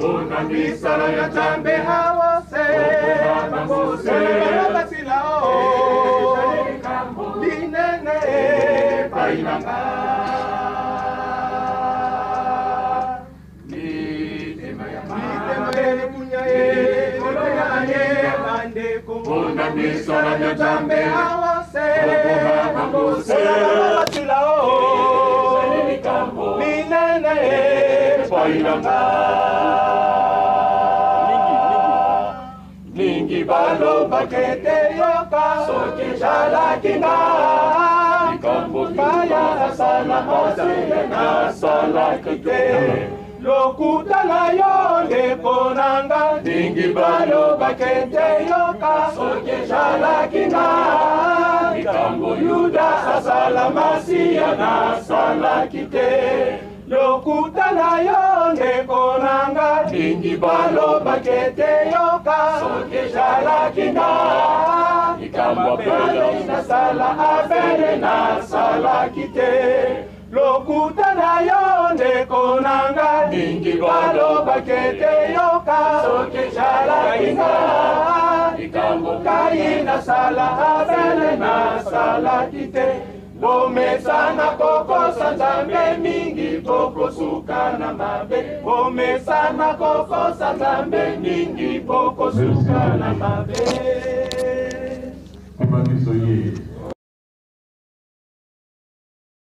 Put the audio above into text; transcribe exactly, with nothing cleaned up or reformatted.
Una misala ya jambe hawase Mambuse Basilao Dinene Painanga Nitema ya kunyae Koloyaye Bande Una misala ya jambe hawase Mambuse Basilao Dinene Painanga Ningi balo bakete yoka soke jala kinga Nikambo kaya asala masile na sala kite Lokuta na yonde konanga Ningi balo bakete yoka soke jala kinga Nikambo yuda asala masia na sala kite Lokuta na yonde konanga Ningi balo bakete yoka Soke jala kinga Ikamba pele na sala afele na sala kite Lokuta na yonde konanga Ningi balo bakete yoka Soke jala kinga Ikamba kai na sala afele na sala kite Bome sana koko sanjambe mingi poko suka na mabe Bome sana koko sanjambe mingi poko suka na mabe Kibaki soye